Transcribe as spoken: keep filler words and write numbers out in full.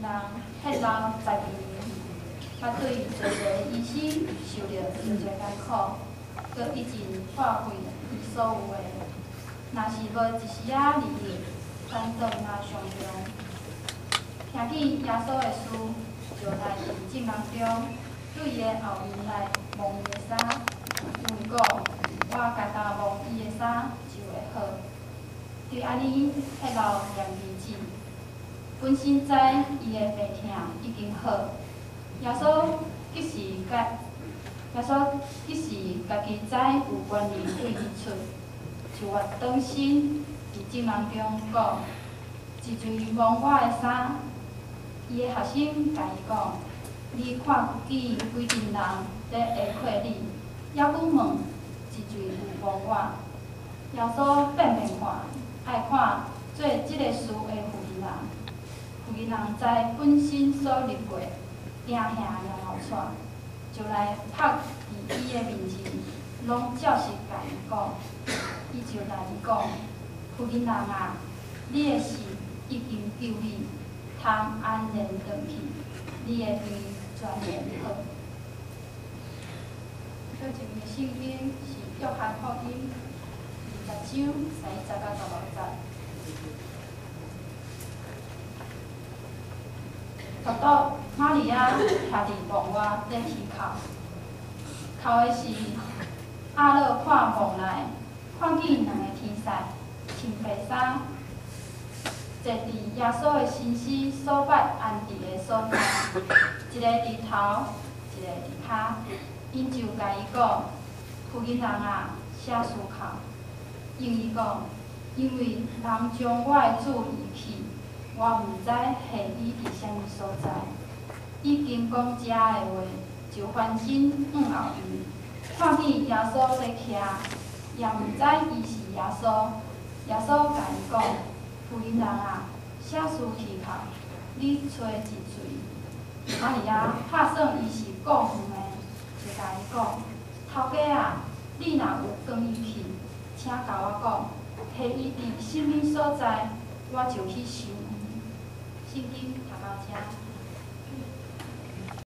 人迄老十二年，捌对侪侪医生受着真侪艰苦，搁已经花费伊所有的。若是无一时仔利益，反倒若上重。听见耶稣的事，就来伫正梦中，对伊的后面来摸伊的衫，问讲：我简单摸伊的衫就会好。对安尼，迄老念日子，本身知伊的病痛已经好，耶稣即时甲耶稣即时家己知有权利对伊出，就我当身伫正梦中讲，一嘴摸我的衫。伊的学生甲伊讲：你看见几阵人咧下课你，还佫问一嘴有摸我？耶稣变变看，爱看做即个事的负责人。负责人知本身所入过定兄也后错，就来拍伫伊的面前，拢照实甲伊讲。伊就来伊讲：负责人啊，你的事已经救你。通安然回去，你的病全然好。这一篇圣经是约翰福音二十章三十到十六节。读到玛利亚徛伫房外咧啼哭，哭的是阿乐看房内，看见两个天使穿白衫。坐伫耶稣的身躯所摆安置的所在，一个伫头，一个伫骹。因就甲伊讲：负责人啊，啥思考？因伊讲：因为人将我的主移去，我毋知下伊伫啥物所在。已经讲遮的话，就翻身往后移，看见耶稣在徛，也毋知伊是耶稣。耶稣甲伊讲。负责人啊，啥事啼哭？你找一嘴。玛利亚拍算伊是顾远的，就甲伊讲：头家啊，你若有讲伊去，请甲我讲，下伊伫什么所在，我就去收伊。圣经读到遮。